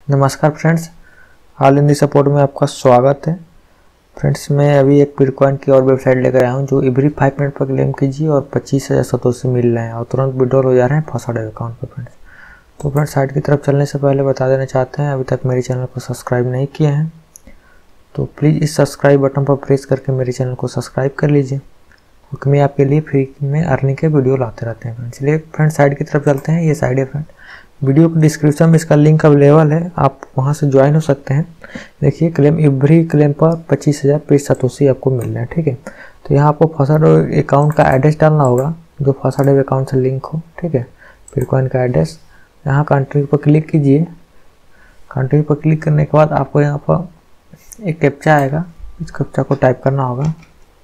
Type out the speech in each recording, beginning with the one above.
नमस्कार friends, all in the support में आपका स्वागत है। फ्रेंड्स, मैं अभी एक बिटकॉइन की और वेबसाइट लेकर आया हूं जो एवरी 5 मिनट पर क्लेम कीजिए और 25,000 सतोशी मिल रहे हैं और तुरंत विड्रॉल हो जा रहे हैं फॉसाडेव अकाउंट पर। फ्रेंड्स, साइट की तरफ चलने से पहले बता देना चाहते हैं, अभी तक मेरे चैनल को सब्सक्राइब नहीं किए हैं तो प्लीज़ इस सब्सक्राइब बटन पर प्रेस करके मेरे चैनल को सब्सक्राइब कर लीजिए, क्योंकि मैं आपके लिए फ्री में अर्निंग के वीडियो लाते रहते हैं। चलिए फ्रेंड्स, साइट की तरफ चलते हैं। ये साइट है फ्रेंड, वीडियो के डिस्क्रिप्शन में इसका लिंक अवेलेबल है, आप वहां से ज्वाइन हो सकते हैं। देखिए, क्लेम एवरी क्लेम पर 25,000 पेज सतोशी आपको मिल रहा है। ठीक है, तो यहाँ आपको फॉसाडेव अकाउंट का एड्रेस डालना होगा जो फॉसाडेव अकाउंट से लिंक हो। ठीक है, बिटकॉइन का एड्रेस, यहाँ कंट्री पर क्लिक कीजिए। कंट्री पर क्लिक करने के बाद आपको यहाँ पर एक कैप्चा आएगा, इस कैप्चा को टाइप करना होगा।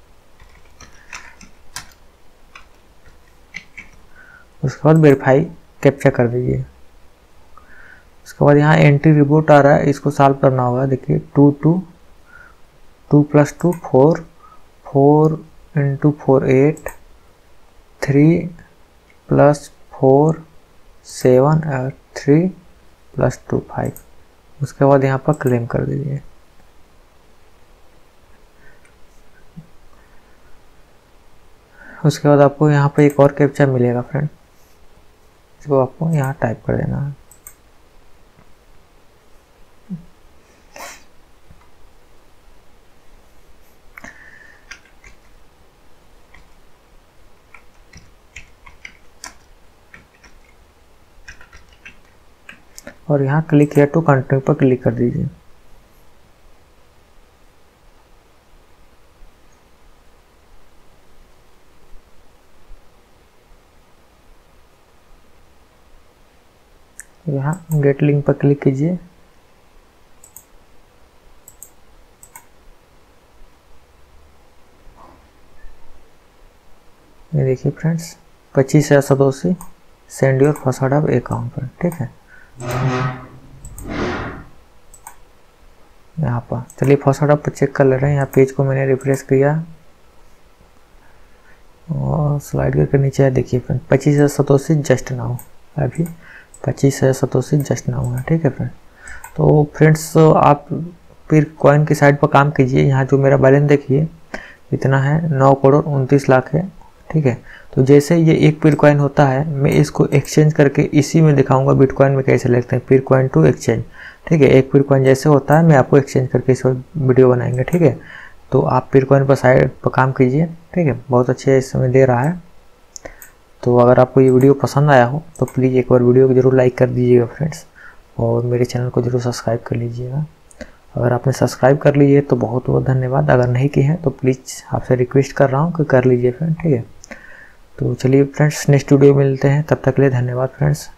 उसके बाद वेरीफाई कैप्चा कर दीजिए। उसके बाद यहाँ एंट्री रिपोर्ट आ रहा है, इसको सॉल्व करना होगा। देखिए 2 + 2 4 4 × 4 8 3 + 4 7 और 3 + 2 5। उसके बाद यहाँ पर क्लेम कर दीजिए। उसके बाद आपको यहाँ पर एक और कैप्चा मिलेगा फ्रेंड, इसको आपको यहाँ टाइप कर देना है। और यहाँ क्लिक हियर टू कंटिन्यू पर क्लिक कर दीजिए। यहाँ गेट लिंक पर क्लिक कीजिए। ये देखिए फ्रेंड्स, 25,000 सतोशी सेंड योर फॉसाडेव अकाउंट पर। ठीक है, यहाँ पर चलिए फॉसाडेव पर चेक कर ले रहे हैं। यहाँ पेज को मैंने रिफ्रेश किया और स्लाइड करके नीचे है। देखिए फ्रेंड, 25,000 सतोशी जस्ट नाउ, अभी 25,000 सतोशी जस्ट नाउ है। ठीक है फ्रेंड, तो फ्रेंड्स आप फिर कॉइन की साइड पर काम कीजिए। यहाँ जो मेरा बैलेंस देखिए इतना है, 9,29,00,000 है। ठीक है, तो जैसे ये एक बिटकॉइन होता है, मैं इसको एक्सचेंज करके इसी में दिखाऊंगा बिटकॉइन में कैसे लगते हैं, बिटकॉइन टू एक्सचेंज। ठीक है, एक बिटकॉइन जैसे होता है मैं आपको एक्सचेंज करके इस वीडियो बनाएंगे। ठीक है, तो आप बिटकॉइन पर साइड पर काम कीजिए। ठीक है, बहुत अच्छे इस समय दे रहा है। तो अगर आपको ये वीडियो पसंद आया हो तो प्लीज़ एक बार वीडियो को जरूर लाइक कर दीजिएगा फ्रेंड्स, और मेरे चैनल को जरूर सब्सक्राइब कर लीजिएगा। अगर आपने सब्सक्राइब कर लीजिए तो बहुत बहुत धन्यवाद, अगर नहीं किए हैं तो प्लीज़ आपसे रिक्वेस्ट कर रहा हूँ कि कर लीजिए फ्रेंड। ठीक है, तो चलिए फ्रेंड्स, नेक्स्ट वीडियो मिलते हैं, तब तक के लिए धन्यवाद फ्रेंड्स।